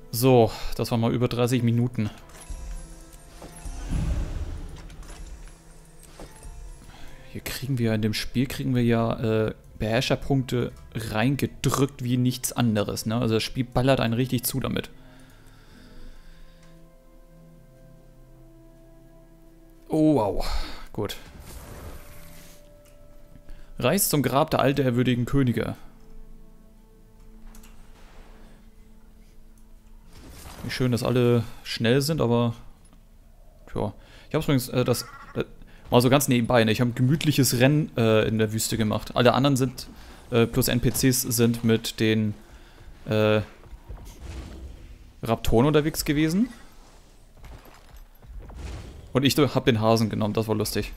So, das waren mal über 30 Minuten. Hier kriegen wir in dem Spiel ja Beherrscherpunkte reingedrückt wie nichts anderes. Ne? Also das Spiel ballert einen richtig zu damit. Oh, wow. Gut. Reist zum Grab der altehrwürdigen Könige. Wie schön, dass alle schnell sind, aber... Tja. Ich habe übrigens das... Mal so ganz nebenbei, ne? Ich habe ein gemütliches Rennen in der Wüste gemacht. Alle anderen sind, plus NPCs sind mit den Raptoren unterwegs gewesen. Und ich habe den Hasen genommen, das war lustig.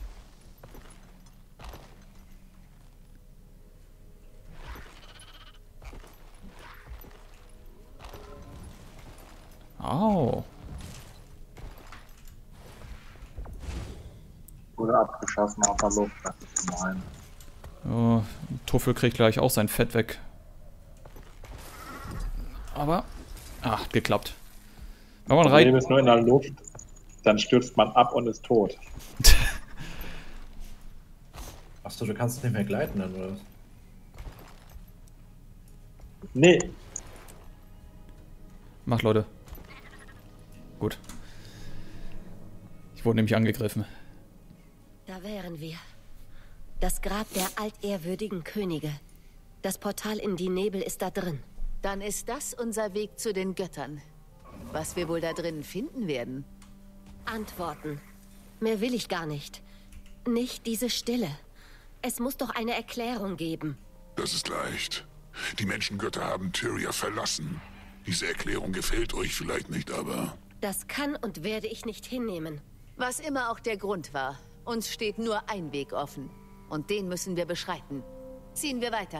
Au. Wurde abgeschossen auf der Luft, das ist gemein. Ja, Tuffel kriegt gleich auch sein Fett weg. Aber, ach, geklappt. Wenn man Das Leben ist nur in der Luft, dann stürzt man ab und ist tot. Achso, du kannst nicht mehr gleiten dann, oder was? Nee. Macht, Leute. Gut. Ich wurde nämlich angegriffen. Da wären wir. Das Grab der altehrwürdigen Könige. Das Portal in die Nebel ist da drin. Dann ist das unser Weg zu den Göttern. Was wir wohl da drinnen finden werden? Antworten. Mehr will ich gar nicht. Nicht diese Stille. Es muss doch eine Erklärung geben. Das ist leicht. Die Menschengötter haben Tyria verlassen. Diese Erklärung gefällt euch vielleicht nicht, aber... Das kann und werde ich nicht hinnehmen. Was immer auch der Grund war, uns steht nur ein Weg offen. Und den müssen wir beschreiten. Ziehen wir weiter.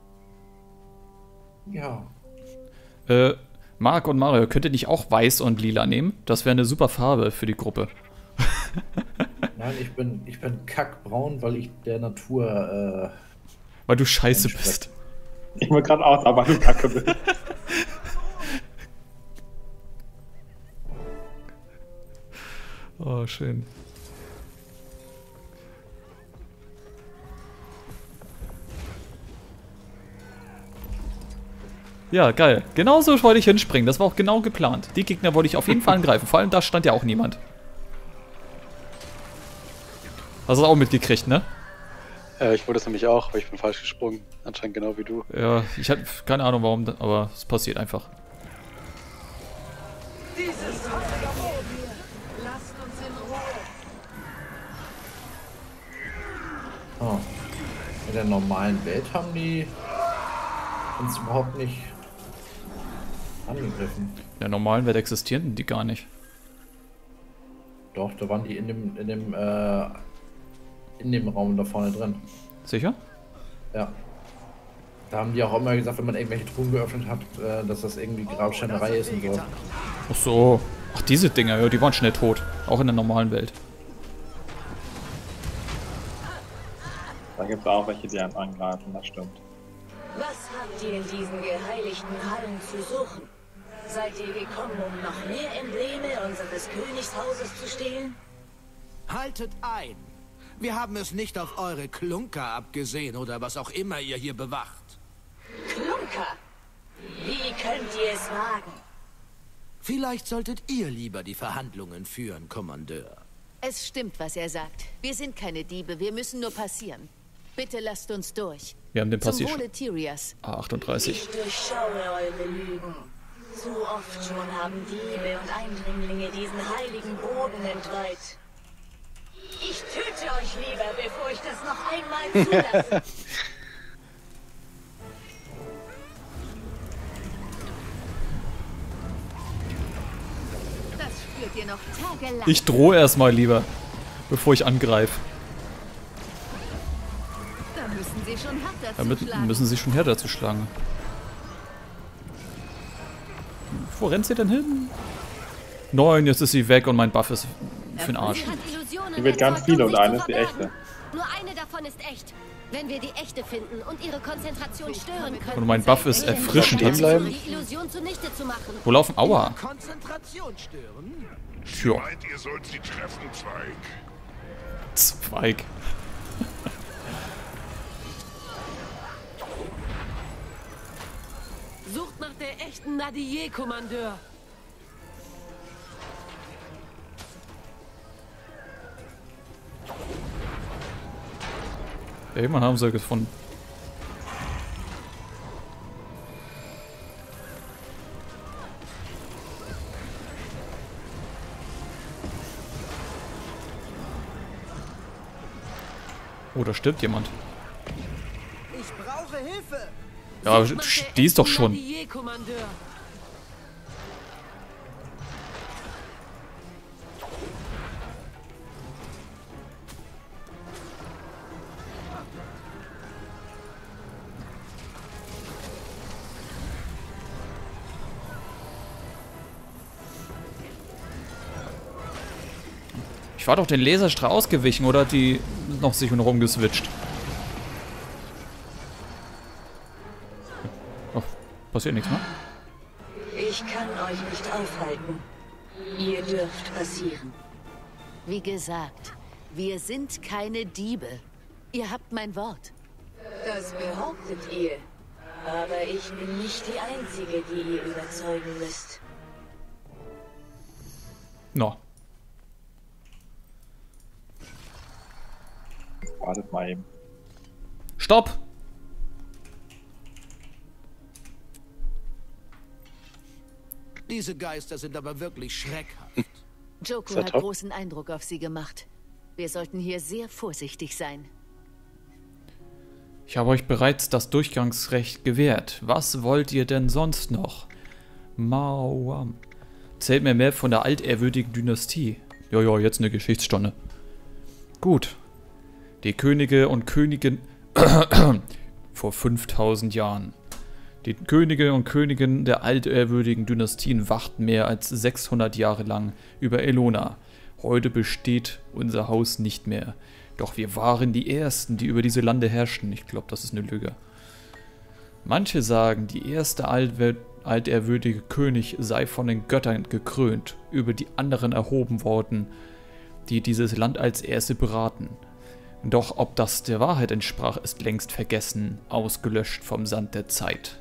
Ja. Marc und Mario, könnt ihr nicht auch weiß und lila nehmen? Das wäre eine super Farbe für die Gruppe. Nein, ich bin kackbraun, weil ich der Natur... Weil du scheiße bist. Ich wollte gerade aus, aber du kacke bist. Oh, schön. Ja, geil. Genauso wollte ich hinspringen. Das war auch genau geplant. Die Gegner wollte ich auf jeden Fall angreifen. Vor allem da stand ja auch niemand. Hast du das auch mitgekriegt, ne? Ich wurde es nämlich auch, aber ich bin falsch gesprungen. Anscheinend genau wie du. Ja, ich hatte keine Ahnung warum, aber es passiert einfach. Dieses heilige Boden! Lasst uns in Ruhe! Oh. In der normalen Welt haben die uns überhaupt nicht angegriffen. In der normalen Welt existierten die gar nicht. Doch, da waren die in dem Raum da vorne drin. Sicher? Ja. Da haben die auch immer gesagt, wenn man irgendwelche Truhen geöffnet hat, dass das irgendwie Grabschänderei ist und so. Ach so. Ach, diese Dinger, ja, die waren schnell tot. Auch in der normalen Welt. Da gibt es auch welche, die einen angreifen, das stimmt. Was habt ihr in diesen geheiligten Hallen zu suchen? Seid ihr gekommen, um noch mehr Embleme unseres Königshauses zu stehlen? Haltet ein! Wir haben es nicht auf eure Klunker abgesehen oder was auch immer ihr hier bewacht. Klunker! Wie könnt ihr es wagen? Vielleicht solltet ihr lieber die Verhandlungen führen, Kommandeur. Es stimmt, was er sagt. Wir sind keine Diebe, wir müssen nur passieren. Bitte lasst uns durch. Wir haben den Zum Passier. Wohle Tyrias. A38. Ich durchschaue eure Lügen. Zu oft schon haben Diebe und Eindringlinge diesen heiligen Boden entweiht. Ich töte euch lieber, bevor ich das noch einmal zulasse. Das spürt ihr noch tagelang. Ich drohe erstmal lieber, bevor ich angreife. Da müssen sie schon härter Damit zuschlagen. müssen sie schon härter zu schlagen. Wo rennt sie denn hin? Nein, jetzt ist sie weg und mein Buff ist für den Arsch. Sie hat Illusionen Die wird ganz erzeugt, viele um und sich eine zu ist die verbergen. echte. Nur eine davon ist echt. Wenn wir die echte finden und ihre Konzentration stören können... Und mein Buff ist erfrischend. Stehen bleiben. die Illusion zunichte zu machen. Wo laufen? Aua. Konzentration stören? Sie meint, ihr sollt sie treffen, Zweig. Zweig. Sucht nach der echten Nadier, Kommandeur. Ja, jemand haben sie gefunden. Oh, da stirbt jemand. Ich brauche Hilfe. Ja, aber du stehst doch schon. Nadier, Kommandeur. Ich war doch den Laserstrahl ausgewichen, oder hat die noch sich rumgeswitcht? Oh, passiert nichts, ne? Ich kann euch nicht aufhalten. Ihr dürft passieren. Wie gesagt, wir sind keine Diebe. Ihr habt mein Wort. Das behauptet ihr. Aber ich bin nicht die Einzige, die ihr überzeugen müsst. No. Wartet mal eben. Stopp! Diese Geister sind aber wirklich schreckhaft. Joko ja hat top. großen Eindruck auf sie gemacht. Wir sollten hier sehr vorsichtig sein. Ich habe euch bereits das Durchgangsrecht gewährt. Was wollt ihr denn sonst noch? Mauam. Erzählt mir mehr von der altehrwürdigen Dynastie. Jojo, jetzt eine Geschichtsstunde. Gut. Die Könige und Königinnen vor 5000 Jahren. Die Könige und Königinnen der altehrwürdigen Dynastien wachten mehr als 600 Jahre lang über Elona. Heute besteht unser Haus nicht mehr. Doch wir waren die Ersten, die über diese Lande herrschten. Ich glaube, das ist eine Lüge. Manche sagen, die erste altehrwürdige König sei von den Göttern gekrönt, über die anderen erhoben worden, die dieses Land als Erste beraten. Doch ob das der Wahrheit entsprach, ist längst vergessen, ausgelöscht vom Sand der Zeit.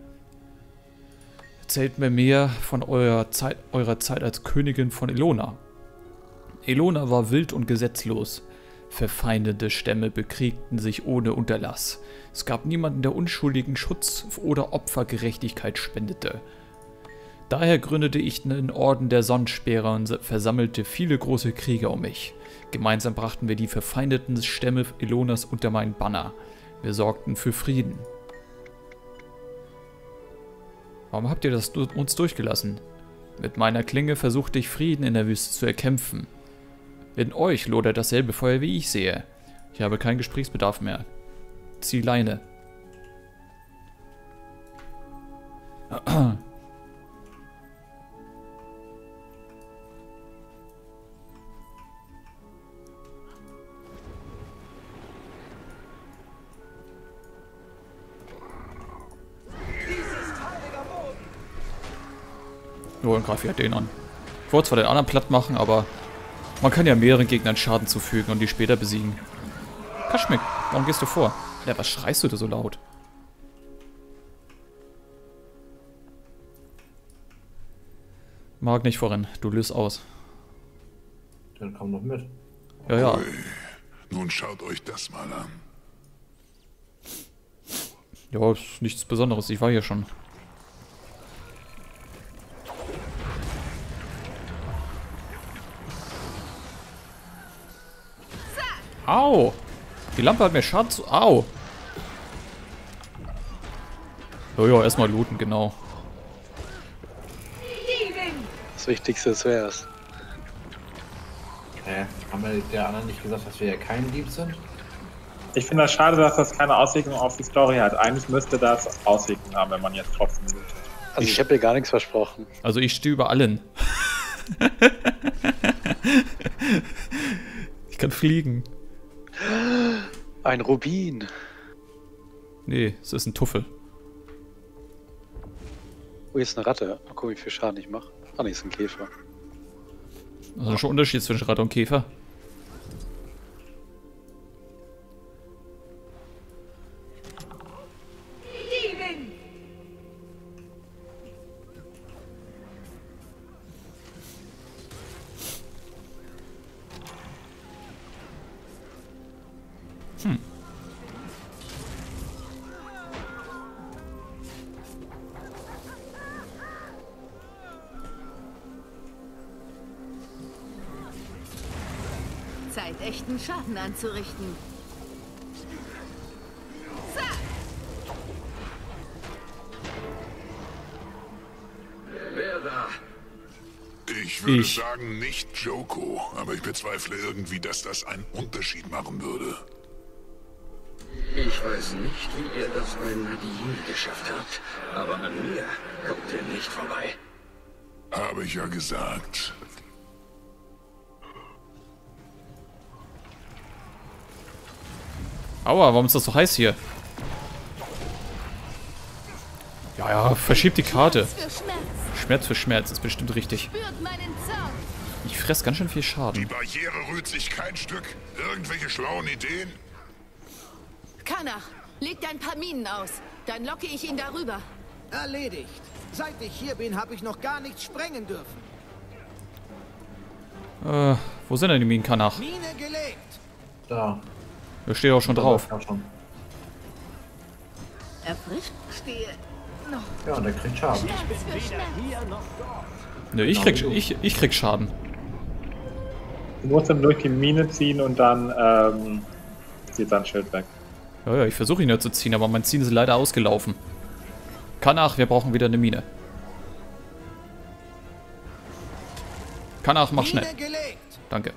Erzählt mir mehr von eurer Zeit als Königin von Elona. Elona war wild und gesetzlos. Verfeindete Stämme bekriegten sich ohne Unterlass. Es gab niemanden, der unschuldigen Schutz oder Opfergerechtigkeit spendete. Daher gründete ich den Orden der Sonnenspeere und versammelte viele große Krieger um mich. Gemeinsam brachten wir die verfeindeten Stämme Elonas unter meinen Banner. Wir sorgten für Frieden. Warum habt ihr das uns durchgelassen? Mit meiner Klinge versuchte ich Frieden in der Wüste zu erkämpfen. In euch lodert dasselbe Feuer, wie ich sehe. Ich habe keinen Gesprächsbedarf mehr. Zieh Leine. Jo, dann greif ich halt den an. Ich wollte zwar den anderen platt machen, aber man kann ja mehreren Gegnern Schaden zufügen und die später besiegen. Kaschmik, warum gehst du vor? Ja, was schreist du da so laut? Mag nicht voran, du löst aus. Dann komm doch mit. Ja, ja. Ui, nun schaut euch das mal an. Ja, ist nichts Besonderes, ich war hier schon. Au! Die Lampe hat mir Schaden zu... Au! Jojo, erstmal looten, genau. Das Wichtigste zuerst. Haben wir der anderen nicht gesagt, dass wir ja kein Dieb sind? Ich finde das schade, dass das keine Auswirkungen auf die Story hat. Eigentlich müsste das Auswirkungen haben, wenn man jetzt trotzdem lootet. Also ich habe dir gar nichts versprochen. Also ich stehe über allen. Ich kann fliegen. Ein Rubin. Nee, es ist ein Tuffel. Oh, hier ist eine Ratte. Mal gucken, wie viel Schaden ich mache. Ah, nee, ist ein Käfer. Also schon ein Unterschied zwischen Ratte und Käfer. Zeit, echten Schaden anzurichten. Wer da? Ich würde Ich. sagen, nicht Joko, aber ich bezweifle irgendwie, dass das einen Unterschied machen würde. Ich weiß nicht, wie ihr das bei Nadine geschafft habt, aber an mir kommt ihr nicht vorbei. Habe ich ja gesagt. Aua, warum ist das so heiß hier? Ja, ja, verschieb die Karte. Für Schmerz. Schmerz für Schmerz ist bestimmt richtig. Spürt meinen Zorn. Ich fress ganz schön viel Die Schaden. Barriere rührt sich kein Stück. Irgendwelche schlauen Ideen? Kanach, legt ein paar Minen aus. Dann locke ich ihn darüber. Erledigt. Seit ich hier bin, habe ich noch gar nichts sprengen dürfen. Wo sind denn die Minen, Kanach? Mine gelegt. Da. Da steht auch schon drauf. Ja, schon. Erfrischt stehe noch. Ja, und der kriegt Schaden. Schmerz für Schmerz. Ne, ich krieg Schaden. Du musst dann durch die Mine ziehen und dann zieht sein Schild weg. Ja, ja, ich versuche ihn ja zu ziehen, aber mein Ziehen ist leider ausgelaufen. Kanach, wir brauchen wieder eine Mine. Kanach, mach schnell. Mine gelegt. Danke.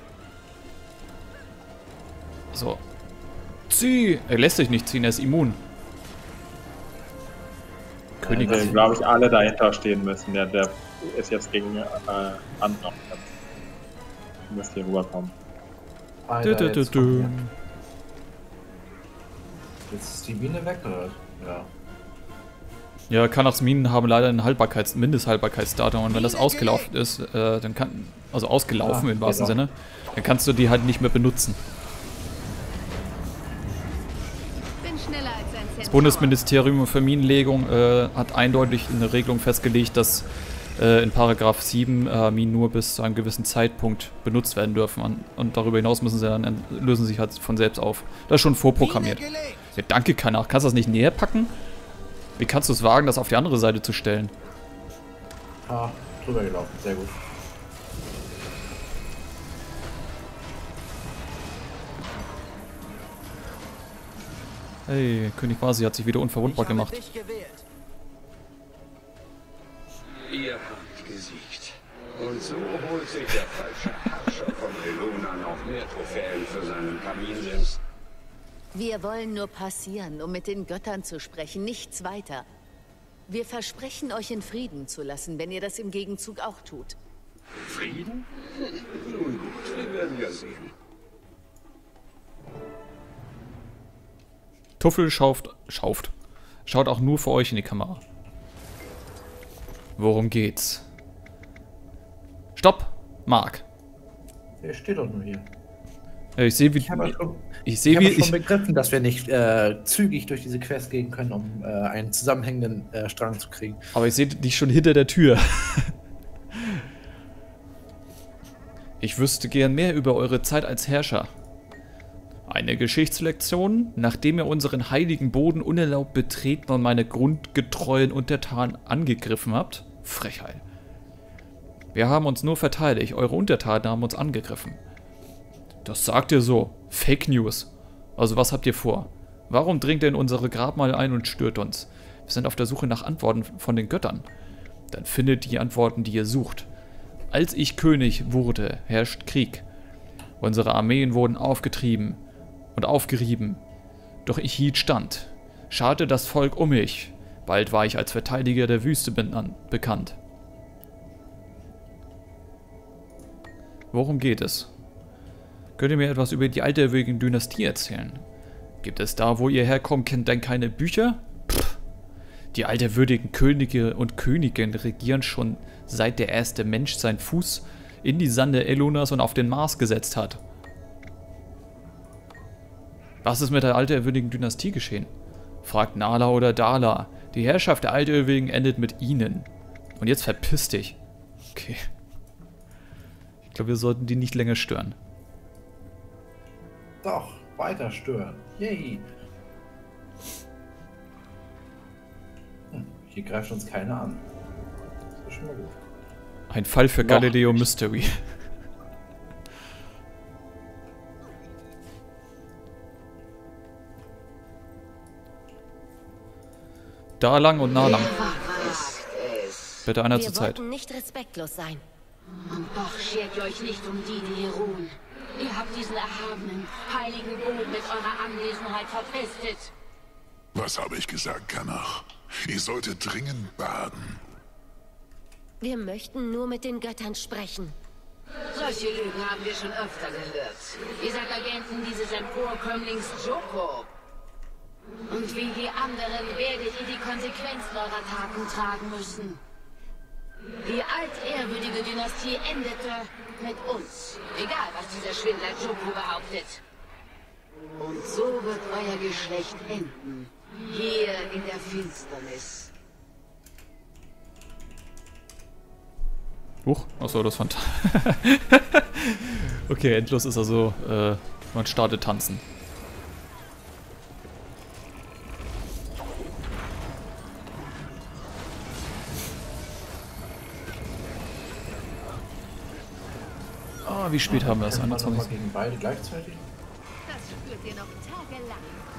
So. Zieh! Er lässt sich nicht ziehen, er ist immun. König. Also, glaube ich, alle dahinter stehen müssen. Der ist jetzt gegen Anton. Du musst hier rüberkommen. Alter, jetzt kommt hier. Jetzt ist die Mine weg, oder? Ja. Ja, Kanachs Minen haben leider ein Mindesthaltbarkeitsdatum und wenn das ausgelaufen ist, dann kann. Also ausgelaufen im wahrsten Sinne, dann kannst du die halt nicht mehr benutzen. Bin schneller als ein Das Centaur. Bundesministerium für Minenlegung hat eindeutig eine Regelung festgelegt, dass in Paragraph 7 Minen nur bis zu einem gewissen Zeitpunkt benutzt werden dürfen. Und darüber hinaus müssen sie dann lösen sich halt von selbst auf. Das ist schon vorprogrammiert. Mine gelegt. Ja, danke, Kanach. Kannst du das nicht näher packen? Wie kannst du es wagen, das auf die andere Seite zu stellen? Ah, drüber gelaufen. Sehr gut. Hey, König Vasi hat sich wieder unverwundbar Ich habe gemacht. dich gewählt. Ihr habt gesiegt. Und so holt sich der falsche Herrscher von Eluna noch mehr Trophäen für seinen Kaminsims. Wir wollen nur passieren, um mit den Göttern zu sprechen, nichts weiter. Wir versprechen euch in Frieden zu lassen, wenn ihr das im Gegenzug auch tut. Frieden? Nun gut, wir werden ja sehen. Tuffel schaut auch nur für euch in die Kamera. Worum geht's? Stopp! Mark. Der steht doch nur hier. Ja, ich sehe, wie... Ich habe schon Ich begriffen, dass wir nicht zügig durch diese Quest gehen können, um einen zusammenhängenden Strang zu kriegen. Aber ich sehe dich schon hinter der Tür. Ich wüsste gern mehr über eure Zeit als Herrscher. Eine Geschichtslektion, nachdem ihr unseren heiligen Boden unerlaubt betreten und meine grundgetreuen Untertanen angegriffen habt? Frechheit. Wir haben uns nur verteidigt, eure Untertanen haben uns angegriffen. Das sagt ihr so. Fake News. Also was habt ihr vor? Warum dringt ihr in unsere Grabmal ein und stört uns? Wir sind auf der Suche nach Antworten von den Göttern. Dann findet die Antworten, die ihr sucht. Als ich König wurde, herrscht Krieg. Unsere Armeen wurden aufgetrieben und aufgerieben. Doch ich hielt stand. Scharte das Volk um mich. Bald war ich als Verteidiger der Wüste bekannt. Worum geht es? Könnt ihr mir etwas über die alterwürdige Dynastie erzählen? Gibt es da, wo ihr herkommt, denn keine Bücher? Pff. Die alterwürdigen Könige und Königinnen regieren schon seit der erste Mensch seinen Fuß in die Sande Elonas und auf den Mars gesetzt hat. Was ist mit der alterwürdigen Dynastie geschehen? Fragt Nala oder Dala. Die Herrschaft der Alterwürdigen endet mit ihnen. Und jetzt verpiss dich. Okay. Ich glaube, wir sollten die nicht länger stören. Doch, weiter stören. Yay. Hier greift uns keiner an. Das ist schon mal gut. Ein Fall für Galileo Mystery. Da lang und nah lang. Bitte einer zur Zeit. Wir wollten nicht respektlos sein. Und doch schert ihr euch nicht um die, die hier ruhen. Ihr habt diesen erhabenen, heiligen Boden mit eurer Anwesenheit verpestet. Was habe ich gesagt, Kanach? Ihr solltet dringend baden. Wir möchten nur mit den Göttern sprechen. Solche Lügen haben wir schon öfter gehört. Ihr seid Agenten dieses Emporkömmlings Joko. Und wie die anderen werdet ihr die Konsequenzen eurer Taten tragen müssen. Die altehrwürdige Dynastie endete mit uns. Egal, was dieser Schwindler Joko behauptet. Und so wird euer Geschlecht enden. Hier in der Finsternis. Huch, achso, das fand. Okay, endlos ist also, man startet tanzen. Ah, wie spät haben wir es? 21. Gegen beide gleichzeitig? Das spürt ihr noch tagelang.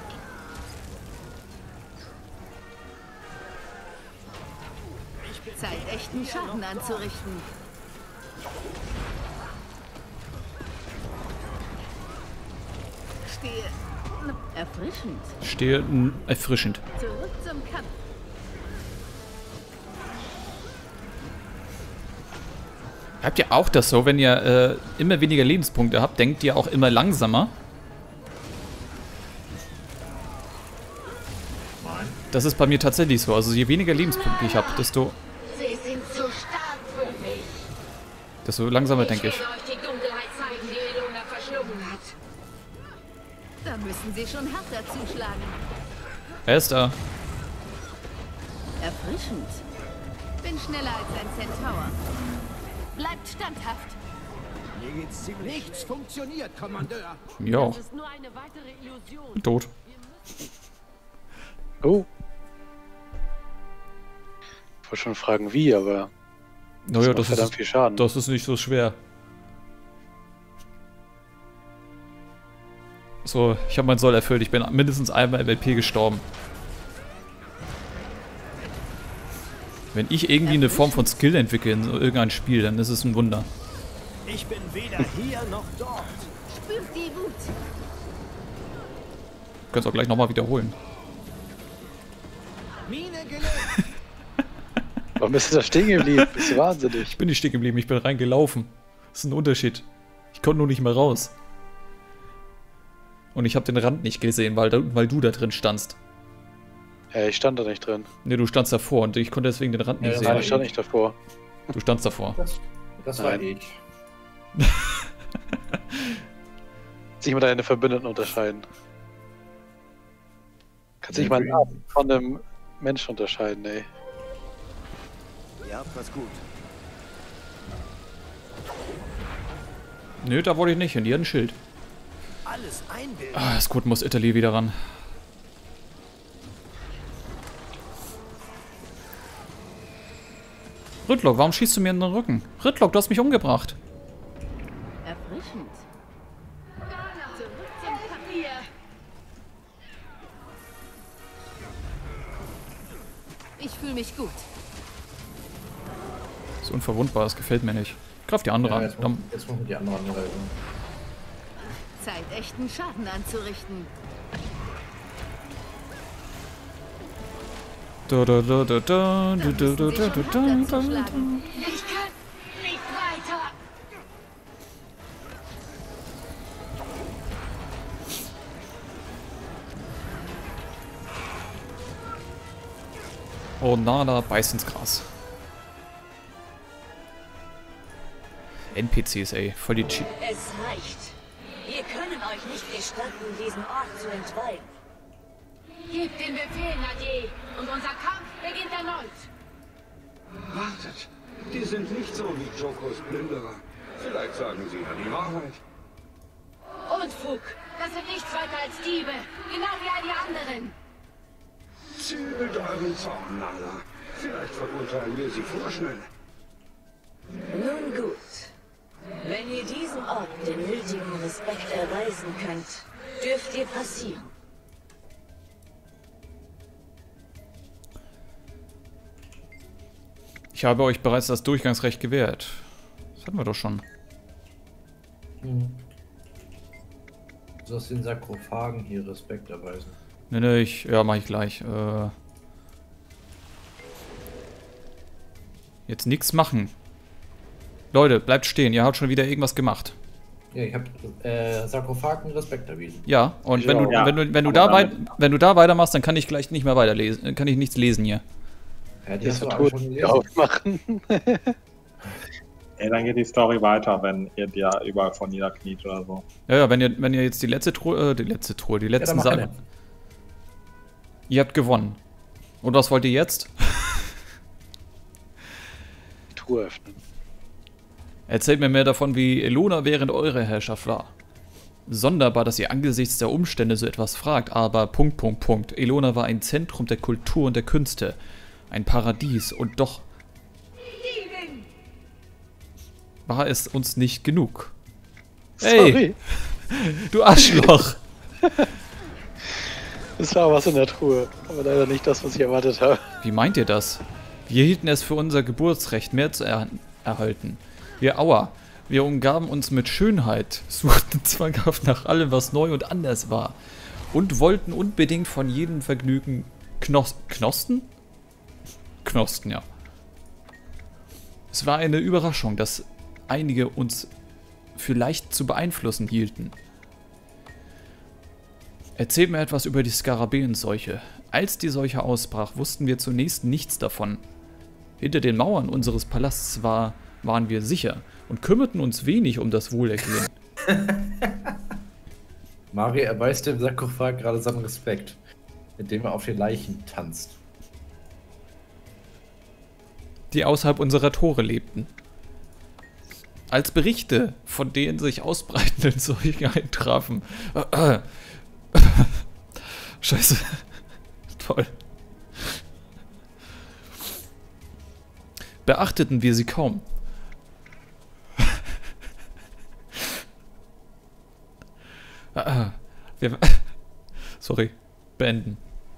Zeit, echten Schaden anzurichten. Stehe erfrischend. Stehe erfrischend. Zurück zum Kampf. Habt ihr auch das so, wenn ihr immer weniger Lebenspunkte habt, denkt ihr auch immer langsamer? Nein. Das ist bei mir tatsächlich so. Also je weniger Lebenspunkte ich habe, desto langsamer denke ich. Ich werde euch die Dunkelheit zeigen, die Elona verschlungen hat. Da müssen sie schon härter zuschlagen. Er ist da. Erfrischend. Bin schneller als ein Centaur. Bleibt standhaft. Mir geht's ziemlich. Nichts funktioniert, Kommandeur. Mir auch. Das ist nur eine weitere Illusion. Tot. Oh. Ich wollte schon fragen, wie, aber... Naja, das macht verdammt viel Schaden. Das ist nicht so schwer. So, ich habe mein Soll erfüllt. Ich bin mindestens einmal MLP gestorben. Wenn ich irgendwie eine Form von Skill entwickle in irgendein Spiel, dann ist es ein Wunder. Ich bin weder hier noch dort. Spürt die Wut. Könnt es auch gleich nochmal wiederholen. Mine gelegt. Warum bist du da stehen geblieben? Bist du wahnsinnig? Ich bin nicht stehen geblieben, ich bin reingelaufen. Das ist ein Unterschied. Ich konnte nur nicht mehr raus. Und ich habe den Rand nicht gesehen, weil du da drin standst. Ja, ich stand da nicht drin. Ne, du standst davor und ich konnte deswegen den Rand nicht Ja, sehen. Nein, ich stand nicht davor. Du standst davor. Das war Nein. ich. Sich mal deine Verbündeten unterscheiden. Kannst nicht mal einen Arm von einem Menschen unterscheiden, ey. Ihr habt was gut. Nö, da wollte ich nicht hin. Die hat ein Schild. Alles einbilden. Ah, ist gut, muss Italy wieder ran. Rüttlock, warum schießt du mir in den Rücken? Rüttlock, du hast mich umgebracht. Erfrischend. Zurück zum Papier. Ich fühle mich gut. Das ist unverwundbar, das gefällt mir nicht. Greif die andere Ja, an. jetzt machen wir die andere Anregung. Zeit, echten Schaden anzurichten. Da, da, da, da, da, Da da, müssen da, sie da, schon da, härter da, zuschlagen. Ich kann nicht weiter. Oh, Nala beißt ins Gras. NPCs, ey. Voll die Cheat. Es reicht. Wir können euch nicht gestatten, diesen Ort zu entweihen. Gebt den Befehl, Nadir, und unser Kampf beginnt erneut. Wartet, die sind nicht so wie Jokos Plünderer. Vielleicht sagen sie ja die Wahrheit. Unfug, das sind nichts weiter als Diebe, genau wie all die anderen. Zügelt euren Zorn, Nala. Vielleicht verurteilen wir sie vorschnell. Nun gut. Wenn ihr diesem Ort den nötigen Respekt erweisen könnt, dürft ihr passieren. Ich habe euch bereits das Durchgangsrecht gewährt. Das hatten wir doch schon. Du sollst den Sarkophagen hier Respekt erweisen. Ne, ja, mach ich gleich. Jetzt nichts machen. Leute, bleibt stehen, ihr habt schon wieder irgendwas gemacht. Ja, ich habe Sarkophagen Respekt erwiesen. Ja, und wenn du da weitermachst, dann kann ich gleich nicht mehr weiterlesen, kann ich nichts lesen hier. Ja, die Das hast du alle schon gelesen. aufmachen. Ja, dann geht die Story weiter, wenn ihr da überall von niederkniet oder so. Ja, wenn ihr jetzt die letzten Sachen. Ihr habt gewonnen. Und was wollt ihr jetzt? Die Truhe öffnen. Erzählt mir mehr davon, wie Elona während eurer Herrschaft war. Sonderbar, dass ihr angesichts der Umstände so etwas fragt, aber ... Elona war ein Zentrum der Kultur und der Künste. Ein Paradies und doch war es uns nicht genug. Sorry. Hey, du Arschloch! Es war was in der Truhe, aber leider nicht das, was ich erwartet habe. Wie meint ihr das? Wir hielten es für unser Geburtsrecht, mehr zu erhalten. Wir umgaben uns mit Schönheit, suchten zwanghaft nach allem, was neu und anders war. Und wollten unbedingt von jedem Vergnügen Knospen? Knospen, ja. Es war eine Überraschung, dass einige uns für leicht zu beeinflussen hielten. Erzählt mir etwas über die Skarabäenseuche. Als die Seuche ausbrach, wussten wir zunächst nichts davon. Hinter den Mauern unseres Palasts waren wir sicher und kümmerten uns wenig um das Wohlergehen. Mari erweist dem Sarkophag gerade seinen Respekt, indem er auf den Leichen tanzt. Die außerhalb unserer Tore lebten. Als Berichte von den sich ausbreitenden Seuchen eintrafen. Scheiße. Toll. Beachteten wir sie kaum. Sorry. Beenden.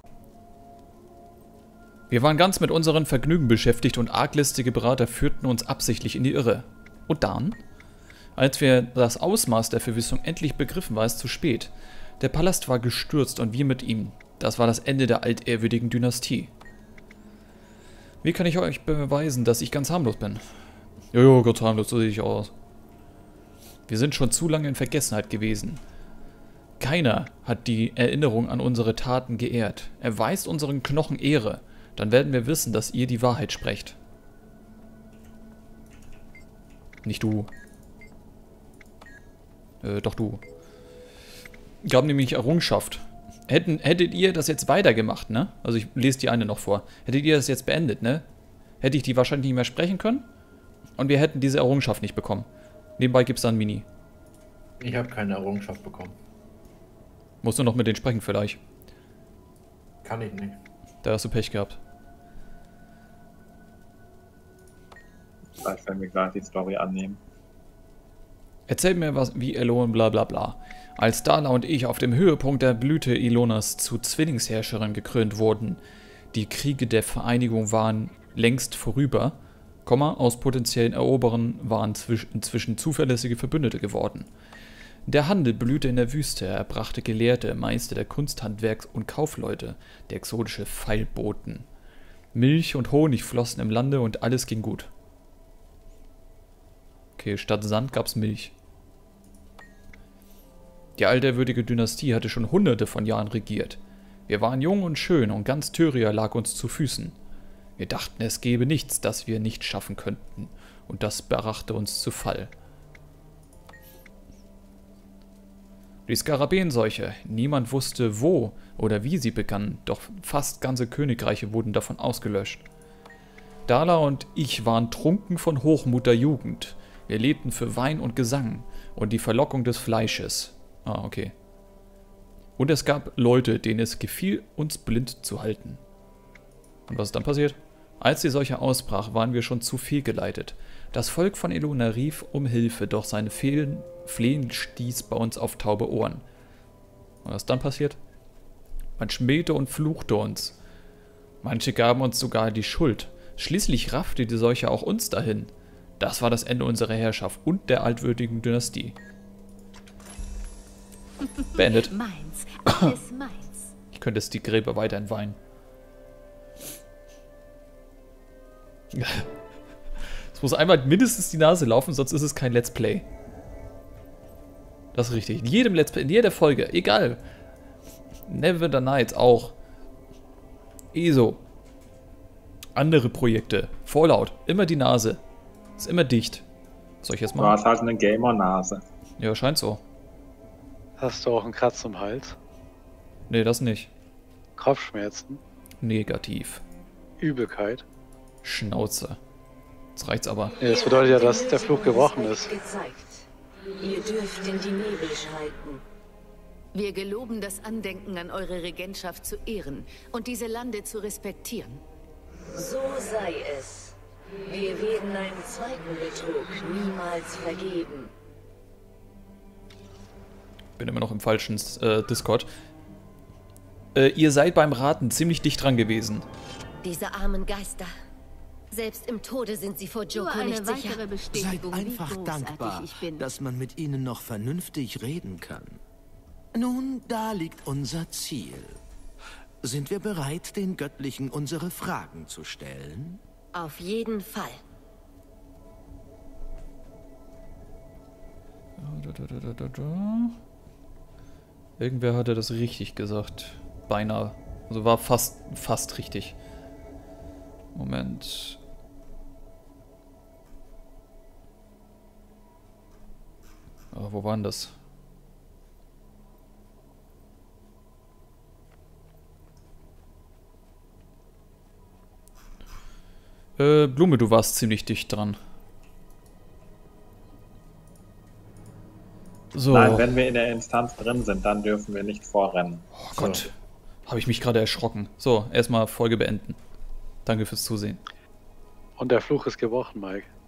Wir waren ganz mit unseren Vergnügen beschäftigt und arglistige Berater führten uns absichtlich in die Irre. Und dann? Als wir das Ausmaß der Verwüstung endlich begriffen, war es zu spät. Der Palast war gestürzt und wir mit ihm. Das war das Ende der altehrwürdigen Dynastie. Wie kann ich euch beweisen, dass ich ganz harmlos bin? Jojo, ganz harmlos, so sehe ich aus. Wir sind schon zu lange in Vergessenheit gewesen. Keiner hat die Erinnerung an unsere Taten geehrt. Erweist unseren Knochen Ehre. Dann werden wir wissen, dass ihr die Wahrheit sprecht. Nicht du. Doch du. Gab nämlich Errungenschaft. Hättet ihr das jetzt weitergemacht, ne? Also ich lese die eine noch vor. Hättet ihr das jetzt beendet, ne? Hätte ich die wahrscheinlich nicht mehr sprechen können. Und wir hätten diese Errungenschaft nicht bekommen. Nebenbei gibt es dann Mini. Ich habe keine Errungenschaft bekommen. Musst du noch mit denen sprechen vielleicht. Kann ich nicht. Da hast du Pech gehabt. Vielleicht werden wir gleich die Story annehmen. Erzählt mir was wie Elon bla bla bla. Als Dala und ich auf dem Höhepunkt der Blüte Ilonas zu Zwillingsherrscherin gekrönt wurden, die Kriege der Vereinigung waren längst vorüber, aus potenziellen Eroberern waren inzwischen zuverlässige Verbündete geworden. Der Handel blühte in der Wüste, er brachte Gelehrte, Meister der Kunsthandwerks- und Kaufleute, der exotische Pfeilboten. Milch und Honig flossen im Lande und alles ging gut. Okay, statt Sand gab's Milch. Die altehrwürdige Dynastie hatte schon hunderte von Jahren regiert. Wir waren jung und schön und ganz Tyria lag uns zu Füßen. Wir dachten, es gäbe nichts, das wir nicht schaffen könnten. Und das brachte uns zu Fall. Die Skarabeenseuche. Niemand wusste, wo oder wie sie begann, doch fast ganze Königreiche wurden davon ausgelöscht. Dala und ich waren trunken von Hochmut der Jugend. Wir lebten für Wein und Gesang und die Verlockung des Fleisches. Ah, okay. Und es gab Leute, denen es gefiel, uns blind zu halten. Und was ist dann passiert? Als die Seuche ausbrach, waren wir schon zu viel geleitet. Das Volk von Eluna rief um Hilfe, doch seine Flehen stieß bei uns auf taube Ohren. Und was ist dann passiert? Man schmähte und fluchte uns. Manche gaben uns sogar die Schuld. Schließlich raffte die Seuche auch uns dahin. Das war das Ende unserer Herrschaft und der altwürdigen Dynastie. Beendet. Meins, alles meins. Ich könnte jetzt die Gräber weiterhin weinen. Es muss einmal mindestens die Nase laufen, sonst ist es kein Let's Play. Das ist richtig. In jedem Let's Play, in jeder Folge, egal. Neverwinter Nights auch. ESO. Andere Projekte. Fallout. Immer die Nase. Ist immer dicht. Soll ich jetzt Du mal? hast halt eine Gamer-Nase. Ja, scheint so. Hast du auch einen Kratzen im Hals? Nee, das nicht. Kopfschmerzen? Negativ. Übelkeit? Schnauze. Jetzt reicht's aber. Ja, das bedeutet ja, dass der Fluch gebrochen ist. Gezeigt. Ihr dürft in die Nebel schreiten. Wir geloben, das Andenken an eure Regentschaft zu ehren und diese Lande zu respektieren. So sei es. Wir werden einen zweiten Betrug niemals vergeben. Bin immer noch im falschen Discord. Ihr seid beim Raten ziemlich dicht dran gewesen. Diese armen Geister. Selbst im Tode sind sie vor Joko nicht sicher. Seid einfach dankbar, dass man mit ihnen noch vernünftig reden kann. Nun, da liegt unser Ziel. Sind wir bereit, den Göttlichen unsere Fragen zu stellen? Auf jeden Fall. Irgendwer hatte das richtig gesagt. Beinahe. Also war fast richtig. Moment. Oh, wo war denn das? Blume, du warst ziemlich dicht dran. So. Nein, wenn wir in der Instanz drin sind, dann dürfen wir nicht vorrennen. Oh Gott, habe ich mich gerade erschrocken. So, erstmal Folge beenden. Danke fürs Zusehen. Und der Fluch ist gebrochen, Mike.